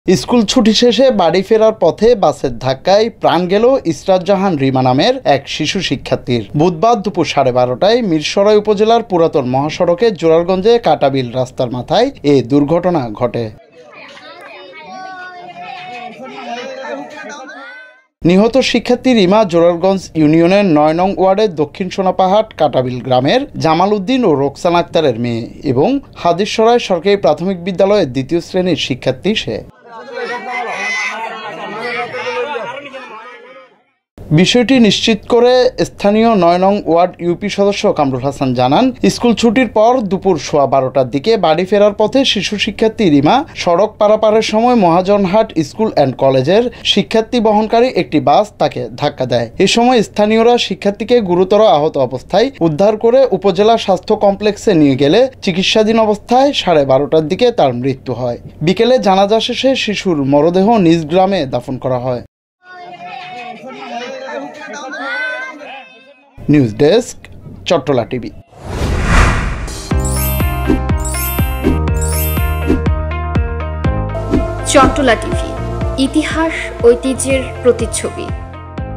School ছুটি শেষে বাড়ি ফেরার পথে বাসের ধাক্কায় প্রাণ গেল ইসরাত জাহান রিমা নামের এক শিশু শিক্ষার্থীর। বুধবার দুপুর 12:30টায় মিরসরাই উপজেলার পুরাতন মহাসড়কে জোরারগঞ্জে কাটাবিল রাস্তার মাথায় এ দুর্ঘটনা ঘটে। নিহত শিক্ষার্থী রিমা জোরারগঞ্জ ইউনিয়নের ৯ নং ওয়ার্ডের দক্ষিণ সোনাপাহাট কাটাবিল গ্রামের জামাল উদ্দিন ও রোকসানা আক্তারের মেয়ে এবং হাদিসসরাই সরকারি প্রাথমিক বিদ্যালয়ের ২য় শ্রেণীর শিক্ষার্থী সে। বিষয়টি নিশ্চিত করে স্থানীয় ৯ নং ওয়ার্ড ইউপি সদস্য কামরুল হাসান জানান, স্কুল ছুটির পর দুপুর 12:15টার দিকে বাড়ি ফেরার পথে শিশু শিক্ষার্থী রিমা সড়ক পারাপারের সময় মহাজনহাট স্কুল অ্যান্ড কলেজের শিক্ষার্থী বহনকারী একটি বাস তাকে ধাক্কা দেয়। এ সময় স্থানীয়রা শিক্ষার্থীকে গুরুতর আহত অবস্থায় উদ্ধার করে উপজেলা স্বাস্থ্য কমপ্লেক্সে নিয়ে গেলে চিকিৎসাধীন অবস্থায় 12:30টার দিকে তার মৃত্যু হয়। বিকেলে জানাজা শেষে শিশুর মরদেহ নিজ গ্রামে দাফন করা হয়। News desk, Chattala TV. Chattala TV, ইতিহাস ঐতিহ্যের প্রতিচ্ছবি।